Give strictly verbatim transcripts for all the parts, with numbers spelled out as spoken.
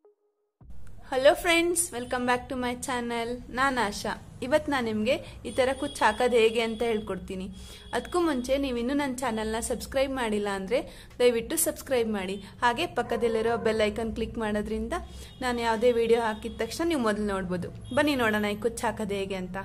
Hello friends, welcome back to my channel. ನಾನು ಆಶಾ. ಇವತ್ತು ನಾನು ನಿಮಗೆ ಈ ಥರ ಕುಚ್ಚು ಹಾಕೋದು ಹೇಗೆ ಅಂತ ಹೇಳ್ಕೊಡ್ತೀನಿ. ಅದಕ್ಕೂ ಮುಂಚೆ ನೀವು ಇನ್ನೂ ನನ್ನ ಚಾನಲ್ನ ಸಬ್ಸ್ಕ್ರೈಬ್ ಮಾಡಿಲ್ಲ ಅಂದರೆ ದಯವಿಟ್ಟು ಸಬ್ಸ್ಕ್ರೈಬ್ ಮಾಡಿ. ಹಾಗೆ ಪಕ್ಕದಲ್ಲಿರೋ ಬೆಲ್ ಐಕನ್ ಕ್ಲಿಕ್ ಮಾಡೋದ್ರಿಂದ ನಾನು ಯಾವುದೇ ವಿಡಿಯೋ ಹಾಕಿದ ತಕ್ಷಣ ನೀವು ಮೊದಲು ನೋಡ್ಬೋದು. ಬನ್ನಿ ನೋಡೋಣ ಈ ಕುಚ್ಚು ಹಾಕೋದು ಹೇಗೆ ಅಂತ.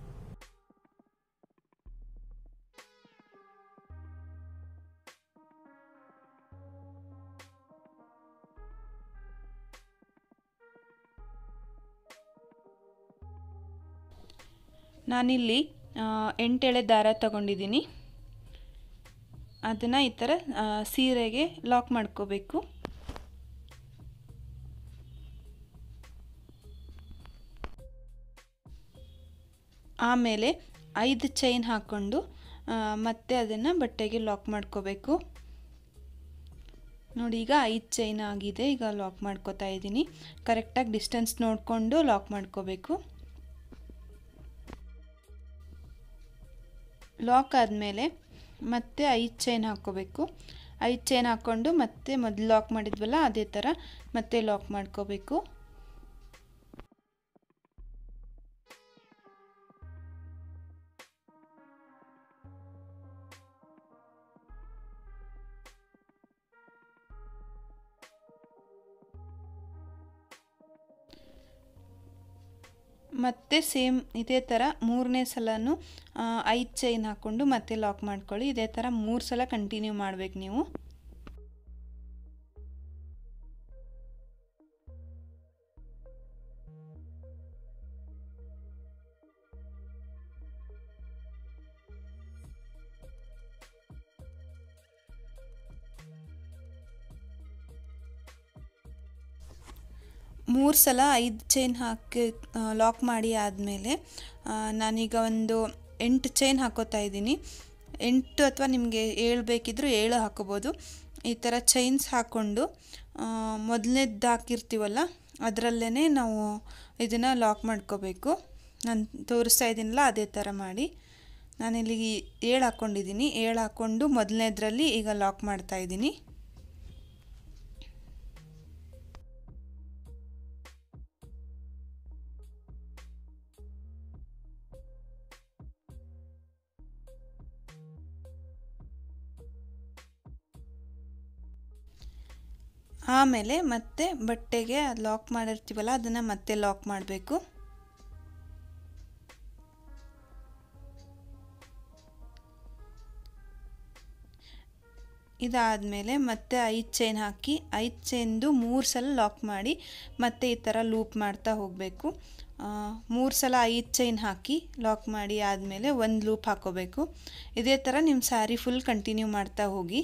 ನಾನಿಲ್ಲಿ ಎಂಟೆಳೆ ದಾರ ತಗೊಂಡಿದ್ದೀನಿ. ಅದನ್ನು ಈ ಥರ ಸೀರೆಗೆ ಲಾಕ್ ಮಾಡ್ಕೋಬೇಕು. ಆಮೇಲೆ ಐದು ಚೈನ್ ಹಾಕ್ಕೊಂಡು ಮತ್ತೆ ಅದನ್ನು ಬಟ್ಟೆಗೆ ಲಾಕ್ ಮಾಡ್ಕೋಬೇಕು. ನೋಡಿ, ಈಗ ಐದು ಚೈನ್ ಆಗಿದೆ. ಈಗ ಲಾಕ್ ಮಾಡ್ಕೋತಾ ಇದ್ದೀನಿ. ಕರೆಕ್ಟಾಗಿ ಡಿಸ್ಟೆನ್ಸ್ ನೋಡಿಕೊಂಡು ಲಾಕ್ ಮಾಡ್ಕೋಬೇಕು. ಲಾಕ್ ಆದಮೇಲೆ ಮತ್ತೆ ಐದು ಚೈನ್ ಹಾಕ್ಕೋಬೇಕು. ಐದು ಚೈನ್ ಹಾಕ್ಕೊಂಡು ಮತ್ತೆ ಮೊದಲು ಲಾಕ್ ಮಾಡಿದ್ವಲ್ಲ ಅದೇ ಥರ ಮತ್ತೆ ಲಾಕ್ ಮಾಡ್ಕೋಬೇಕು. ಮತ್ತೆ ಸೇಮ್ ಇದೇ ಥರ ಮೂರನೇ ಸಲನೂ ಐದು ಚೈನ್ ಹಾಕ್ಕೊಂಡು ಮತ್ತೆ ಲಾಕ್ ಮಾಡ್ಕೊಳ್ಳಿ. ಇದೇ ಥರ ಮೂರು ಸಲ ಕಂಟಿನ್ಯೂ ಮಾಡಬೇಕು ನೀವು. ಮೂರು ಸಲ ಐದು ಚೈನ್ ಹಾಕಿ ಲಾಕ್ ಮಾಡಿ ಆದಮೇಲೆ ನಾನೀಗ ಒಂದು ಎಂಟು ಚೈನ್ ಹಾಕೋತಾ ಇದ್ದೀನಿ. ಎಂಟು ಅಥವಾ ನಿಮಗೆ ಏಳು ಬೇಕಿದ್ದರೂ ಏಳು ಹಾಕೋಬೋದು. ಈ ಥರ ಚೈನ್ಸ್ ಹಾಕ್ಕೊಂಡು ಮೊದಲನೇದು ಹಾಕಿರ್ತೀವಲ್ಲ ಅದರಲ್ಲೇ ನಾವು ಇದನ್ನು ಲಾಕ್ ಮಾಡ್ಕೋಬೇಕು. ನಾನು ತೋರಿಸ್ತಾ ಇದ್ದೀನಲ್ಲ ಅದೇ ಥರ ಮಾಡಿ. ನಾನಿಲ್ಲಿ ಏಳು ಹಾಕ್ಕೊಂಡಿದ್ದೀನಿ. ಏಳು ಹಾಕ್ಕೊಂಡು ಮೊದಲನೇದರಲ್ಲಿ ಈಗ ಲಾಕ್ ಮಾಡ್ತಾ ಇದ್ದೀನಿ. ಆಮೇಲೆ ಮತ್ತೆ ಬಟ್ಟೆಗೆ ಲಾಕ್ ಮಾಡಿರ್ತೀವಲ್ಲ ಅದನ್ನು ಮತ್ತೆ ಲಾಕ್ ಮಾಡಬೇಕು. ಇದಾದಮೇಲೆ ಮತ್ತೆ ಐದು ಚೈನ್ ಹಾಕಿ ಐದು ಚೈನ್ದು ಮೂರು ಸಲ ಲಾಕ್ ಮಾಡಿ ಮತ್ತೆ ಈ ಥರ ಲೂಪ್ ಮಾಡ್ತಾ ಹೋಗಬೇಕು. ಮೂರು ಸಲ ಐದು ಚೈನ್ ಹಾಕಿ ಲಾಕ್ ಮಾಡಿ ಆದಮೇಲೆ ಒಂದು ಲೂಪ್ ಹಾಕೋಬೇಕು. ಇದೇ ಥರ ನಿಮ್ಮ ಸ್ಯಾರಿ ಫುಲ್ ಕಂಟಿನ್ಯೂ ಮಾಡ್ತಾ ಹೋಗಿ.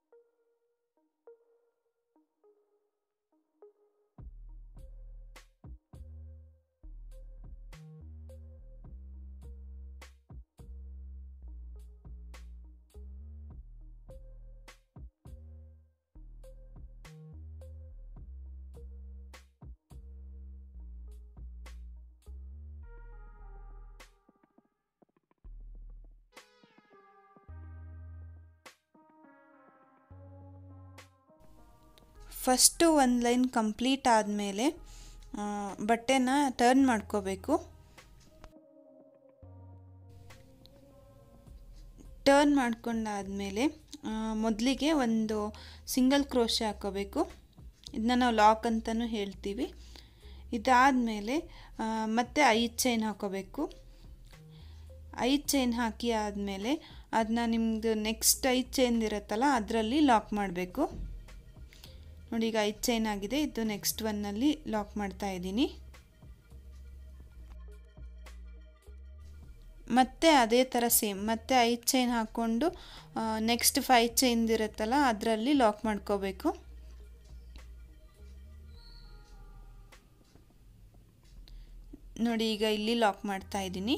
ಫಸ್ಟು ಒಂದು ಲೈನ್ ಕಂಪ್ಲೀಟ್ ಆದಮೇಲೆ ಬಟ್ಟೆನ ಟರ್ನ್ ಮಾಡ್ಕೋಬೇಕು. ಟರ್ನ್ ಮಾಡ್ಕೊಂಡಾದಮೇಲೆ ಮೊದಲಿಗೆ ಒಂದು ಸಿಂಗಲ್ ಕ್ರೋಶೆ ಹಾಕೋಬೇಕು. ಇದನ್ನ ನಾವು ಲಾಕ್ ಅಂತಲೂ ಹೇಳ್ತೀವಿ. ಇದಾದಮೇಲೆ ಮತ್ತೆ ಐದು ಚೈನ್ ಹಾಕೋಬೇಕು. ಐದು ಚೈನ್ ಹಾಕಿ ಆದಮೇಲೆ ಅದನ್ನ ನಿಮ್ಮದು ನೆಕ್ಸ್ಟ್ ಐದು ಚೈನ್ ಇರುತ್ತಲ್ಲ ಅದರಲ್ಲಿ ಲಾಕ್ ಮಾಡಬೇಕು. ನೋಡಿ, ಈಗ ಐದು ಚೈನ್ ಆಗಿದೆ. ಇದು ನೆಕ್ಸ್ಟ್ ಒನ್ನಲ್ಲಿ ಲಾಕ್ ಮಾಡ್ತಾ ಇದ್ದೀನಿ. ಮತ್ತೆ ಅದೇ ಥರ ಸೇಮ್ ಮತ್ತೆ ಐದು ಚೈನ್ ಹಾಕ್ಕೊಂಡು ನೆಕ್ಸ್ಟ್ ಫೈವ್ ಚೈನ್ ಇರುತ್ತಲ್ಲ ಅದರಲ್ಲಿ ಲಾಕ್ ಮಾಡ್ಕೋಬೇಕು. ನೋಡಿ, ಈಗ ಇಲ್ಲಿ ಲಾಕ್ ಮಾಡ್ತಾ ಇದ್ದೀನಿ.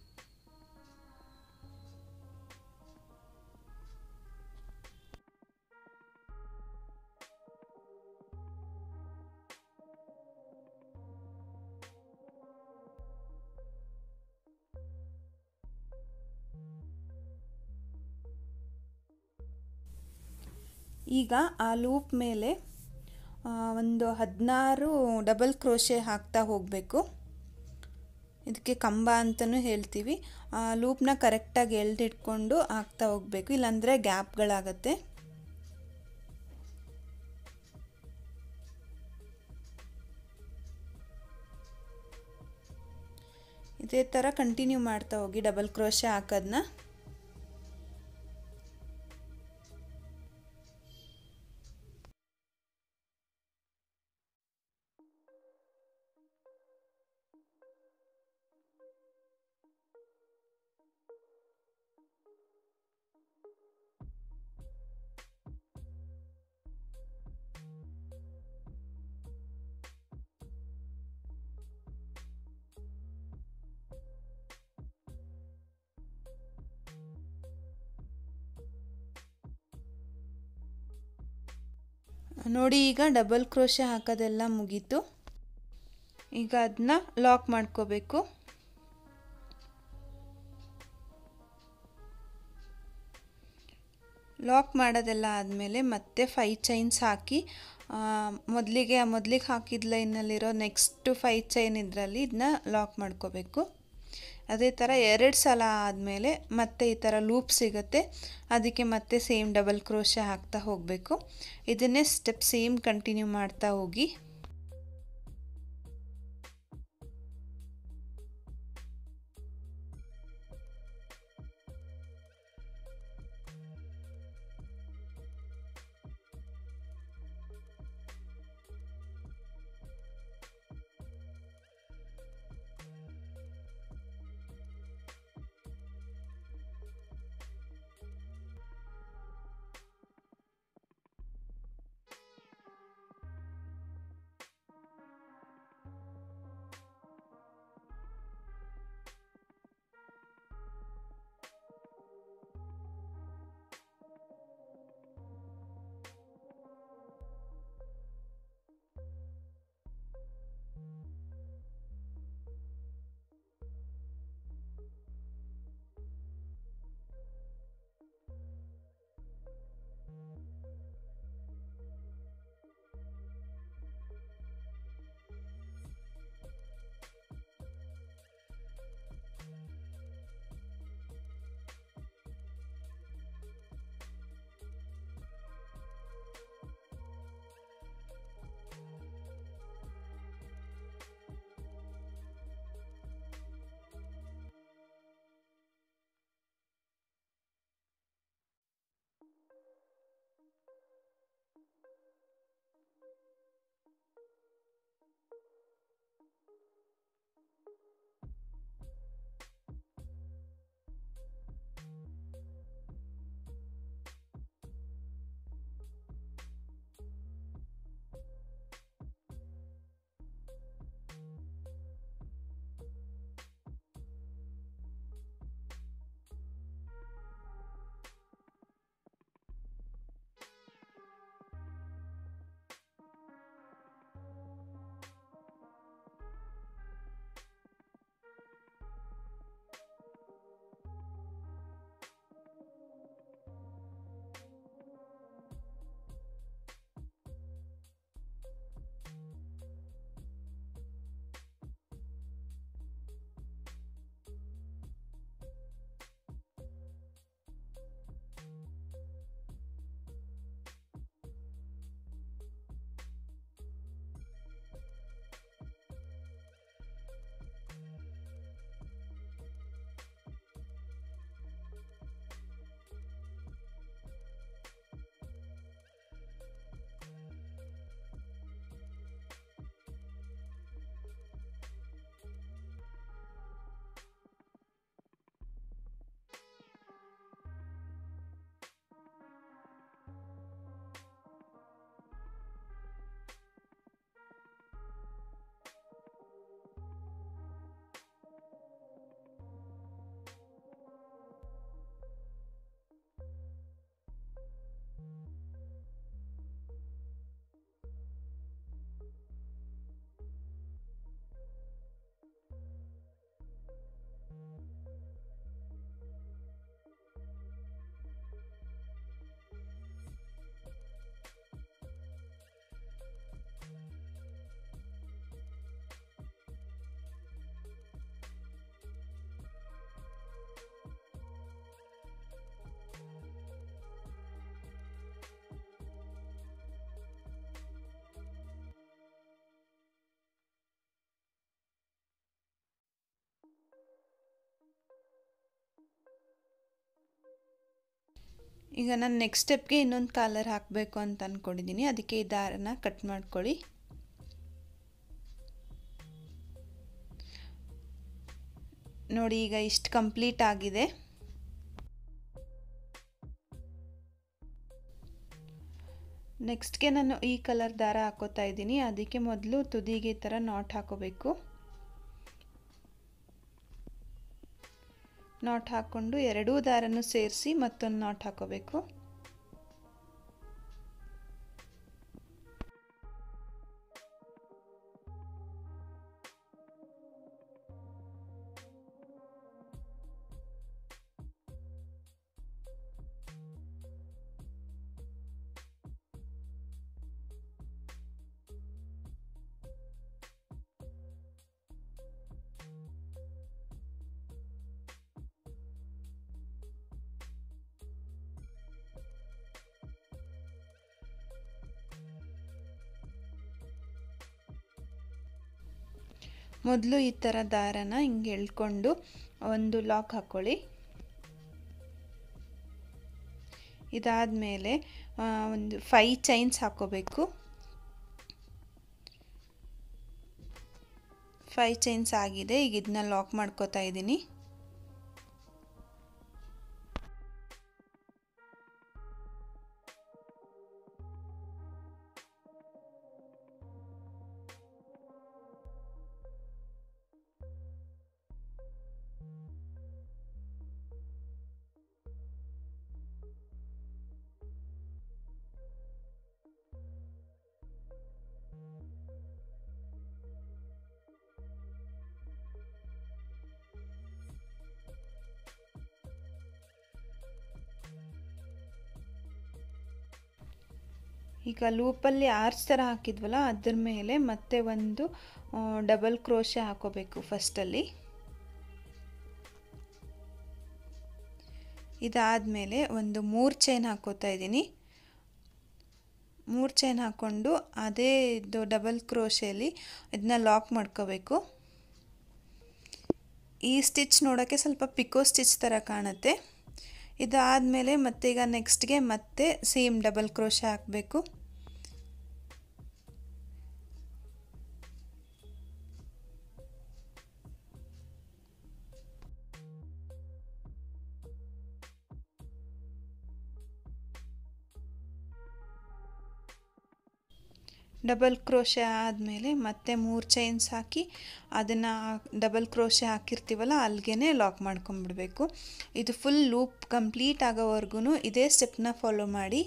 ಈಗ ಆ ಲೂಪ್ ಮೇಲೆ ಒಂದು ಹದಿನಾರು ಡಬಲ್ ಕ್ರೋಶೆ ಹಾಕ್ತಾ ಹೋಗಬೇಕು. ಇದಕ್ಕೆ ಕಂಬ ಅಂತಲೂ ಹೇಳ್ತೀವಿ. ಆ ಲೂಪ್ನ ಕರೆಕ್ಟಾಗಿ ಎಳೆದಿಟ್ಕೊಂಡು ಹಾಕ್ತಾ ಹೋಗಬೇಕು, ಇಲ್ಲಾಂದರೆ ಗ್ಯಾಪ್ಗಳಾಗತ್ತೆ. ಇದೇ ಥರ ಕಂಟಿನ್ಯೂ ಮಾಡ್ತಾ ಹೋಗಿ ಡಬಲ್ ಕ್ರೋಶೆ ಹಾಕೋದನ್ನ. ನೋಡಿ, ಈಗ ಡಬಲ್ ಕ್ರೋಶೆ ಹಾಕೋದೆಲ್ಲ ಮುಗೀತು. ಈಗ ಅದನ್ನ ಲಾಕ್ ಮಾಡ್ಕೋಬೇಕು. ಲಾಕ್ ಮಾಡೋದೆಲ್ಲ ಆದಮೇಲೆ ಮತ್ತೆ ಫೈವ್ ಚೈನ್ಸ್ ಹಾಕಿ ಮೊದಲಿಗೆ ಮೊದಲಿಗೆ ಹಾಕಿದ ಲೈನಲ್ಲಿರೋ ನೆಕ್ಸ್ಟ್ ಫೈವ್ ಚೈನ್ ಇದರಲ್ಲಿ ಇದನ್ನ ಲಾಕ್ ಮಾಡ್ಕೋಬೇಕು. ಅದೇ ಥರ ಎರಡು ಸಲ ಆದಮೇಲೆ ಮತ್ತೆ ಈ ಥರ ಲೂಪ್ ಸಿಗುತ್ತೆ. ಅದಕ್ಕೆ ಮತ್ತೆ ಸೇಮ್ ಡಬಲ್ ಕ್ರೋಶೆ ಹಾಕ್ತಾ ಹೋಗಬೇಕು. ಇದನ್ನೇ ಸ್ಟೆಪ್ ಸೇಮ್ ಕಂಟಿನ್ಯೂ ಮಾಡ್ತಾ ಹೋಗಿ. ಈಗ ನಾನು ನೆಕ್ಸ್ಟ್ ಸ್ಟೆಪ್ಗೆ ಇನ್ನೊಂದು ಕಾಲರ್ ಹಾಕಬೇಕು ಅಂತ ಅಂದ್ಕೊಂಡಿದ್ದೀನಿ. ಅದಕ್ಕೆ ಈ ದಾರನ ಕಟ್ ಮಾಡ್ಕೊಳ್ಳಿ. ನೋಡಿ ಈಗ ಇಷ್ಟು ಕಂಪ್ಲೀಟ್ ಆಗಿದೆ. ನೆಕ್ಸ್ಟ್ಗೆ ನಾನು ಈ ಕಲರ್ ದಾರ ಹಾಕೋತಾ ಇದ್ದೀನಿ. ಅದಕ್ಕೆ ಮೊದಲು ತುದಿಗೆ ಈ ಥರ ನಾಟ್ ಹಾಕೋಬೇಕು. ನಾಟ್ ಹಾಕ್ಕೊಂಡು ಎರಡೂ ದಾರನ್ನು ಸೇರಿಸಿ ಮತ್ತೊಂದು ನಾಟ್ ಹಾಕೋಬೇಕು. ಮೊದಲು ಈ ಥರ ದಾರನ ಹಿಂಗೆ ಎಳ್ಕೊಂಡು ಒಂದು ಲಾಕ್ ಹಾಕ್ಕೊಳ್ಳಿ. ಇದಾದಮೇಲೆ ಒಂದು ಫೈ ಚೈನ್ಸ್ ಹಾಕ್ಕೋಬೇಕು. ಫೈ ಚೈನ್ಸ್ ಆಗಿದೆ. ಈಗ ಇದನ್ನ ಲಾಕ್ ಮಾಡ್ಕೋತಾ ಇದ್ದೀನಿ. ಈಗ ಲೂಪಲ್ಲಿ ಆರ್ಚ್ ಥರ ಹಾಕಿದ್ವಲ್ಲ ಅದ್ರ ಮೇಲೆ ಮತ್ತೆ ಒಂದು ಡಬಲ್ ಕ್ರೋಶೆ ಹಾಕೋಬೇಕು ಫಸ್ಟಲ್ಲಿ. ಇದಾದಮೇಲೆ ಒಂದು ಮೂರು ಚೈನ್ ಹಾಕೋತಾ ಇದ್ದೀನಿ. ಮೂರು ಚೈನ್ ಹಾಕ್ಕೊಂಡು ಅದೇ ಇದು ಡಬಲ್ ಕ್ರೋಶೆಯಲ್ಲಿ ಇದನ್ನ ಲಾಕ್ ಮಾಡ್ಕೋಬೇಕು. ಈ ಸ್ಟಿಚ್ ನೋಡೋಕ್ಕೆ ಸ್ವಲ್ಪ ಪಿಕೋ ಸ್ಟಿಚ್ ಥರ ಕಾಣುತ್ತೆ. ಇದಾದಮೇಲೆ ಮತ್ತೆ ಈಗ ನೆಕ್ಸ್ಟ್ಗೆ ಮತ್ತೆ ಸೇಮ್ ಡಬಲ್ ಕ್ರೋಶೆ ಹಾಕಬೇಕು. ಡಬಲ್ ಕ್ರೋಶೆ ಆದಮೇಲೆ ಮತ್ತೆ ಮೂರು ಚೈನ್ಸ್ ಹಾಕಿ ಅದನ್ನು ಡಬಲ್ ಕ್ರೋಶೆ ಹಾಕಿರ್ತೀವಲ್ಲ ಅಲ್ಲಿಗೆ ಲಾಕ್ ಮಾಡ್ಕೊಂಬಿಡಬೇಕು. ಇದು ಫುಲ್ ಲೂಪ್ ಕಂಪ್ಲೀಟ್ ಆಗೋವರೆಗೂ ಇದೇ ಸ್ಟೆಪ್ನ ಫಾಲೋ ಮಾಡಿ.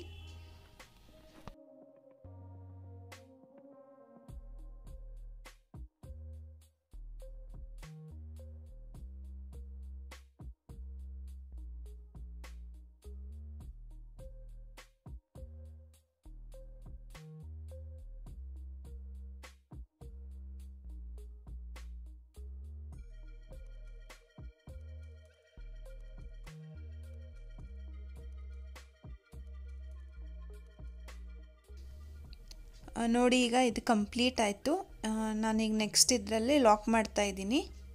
ನೋಡಿ ಈಗ ಇದು ಕಂಪ್ಲೀಟ್ ಆಯಿತು. ನಾನೀಗ ನೆಕ್ಸ್ಟ್ ಇದರಲ್ಲಿ ಲಾಕ್ ಮಾಡ್ತಾ ಇದ್ದೀನಿ.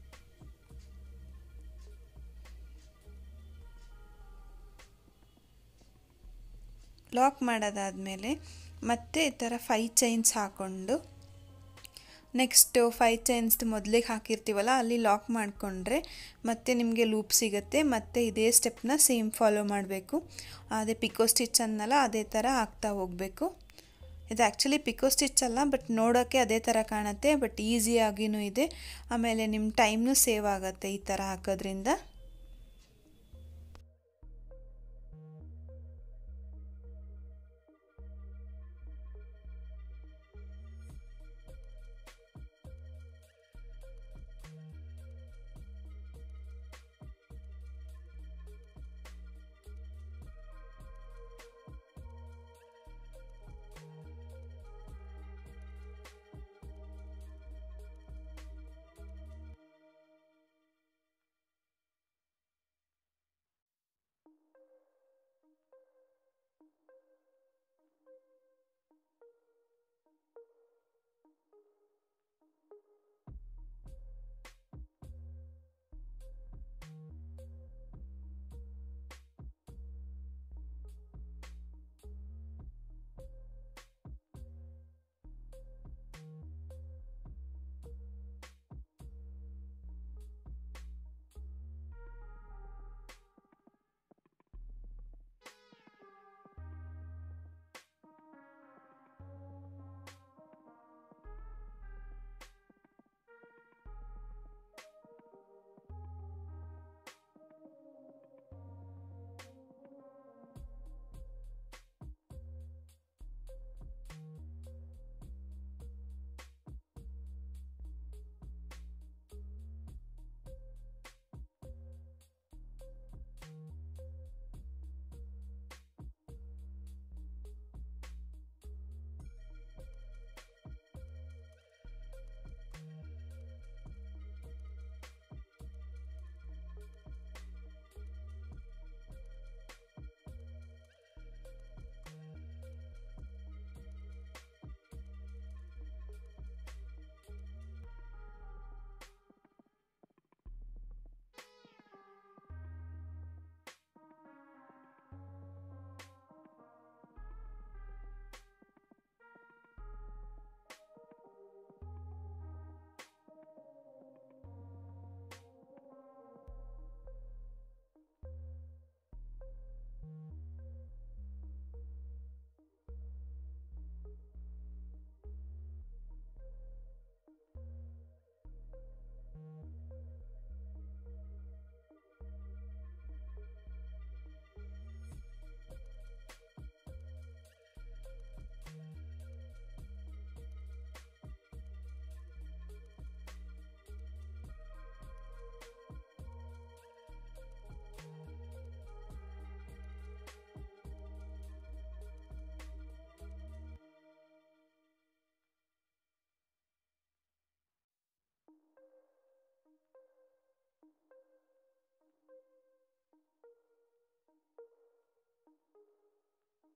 ಲಾಕ್ ಮಾಡೋದಾದಮೇಲೆ ಮತ್ತೆ ಈ ಥರ ಫೈ ಚೈನ್ಸ್ ಹಾಕ್ಕೊಂಡು ನೆಕ್ಸ್ಟು ಫೈ ಚೈನ್ಸ್ ಮೊದಲಿಗೆ ಹಾಕಿರ್ತೀವಲ್ಲ ಅಲ್ಲಿ ಲಾಕ್ ಮಾಡಿಕೊಂಡ್ರೆ ಮತ್ತೆ ನಿಮಗೆ ಲೂಪ್ ಸಿಗುತ್ತೆ. ಮತ್ತು ಇದೇ ಸ್ಟೆಪ್ನ ಸೇಮ್ ಫಾಲೋ ಮಾಡಬೇಕು. ಅದೇ ಪಿಕೋ ಸ್ಟಿಚ್ ಅನ್ನಲ್ಲ ಅದೇ ಥರ ಹಾಕ್ತಾ ಹೋಗಬೇಕು. ಇದು ಆ್ಯಕ್ಚುಲಿ ಪಿಕೋ ಸ್ಟಿಚ್ ಅಲ್ಲ, ಬಟ್ ನೋಡೋಕ್ಕೆ ಅದೇ ಥರ ಕಾಣುತ್ತೆ, ಬಟ್ ಈಸಿಯಾಗಿಯೂ ಇದೆ. ಆಮೇಲೆ ನಿಮ್ಮ ಟೈಮ್ನೂ ಸೇವ್ ಆಗುತ್ತೆ ಈ ಥರ ಹಾಕೋದ್ರಿಂದ.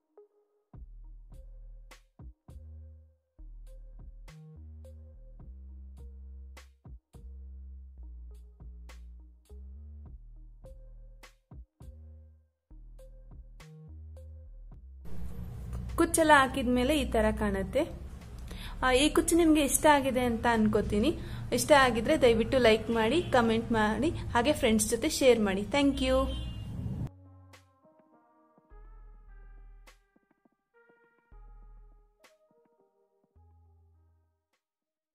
ಕುಚ್ಚೆಲ್ಲ ಹಾಕಿದ್ಮೇಲೆ ಈ ತರ ಕಾಣುತ್ತೆ. ಈ ಕುಚ್ಚು ನಿಮ್ಗೆ ಇಷ್ಟ ಆಗಿದೆ ಅಂತ ಅನ್ಕೋತೀನಿ. ಇಷ್ಟ ಆಗಿದ್ರೆ ದಯವಿಟ್ಟು ಲೈಕ್ ಮಾಡಿ, ಕಮೆಂಟ್ ಮಾಡಿ, ಹಾಗೆ ಫ್ರೆಂಡ್ಸ್ ಜೊತೆ ಶೇರ್ ಮಾಡಿ. Thank you.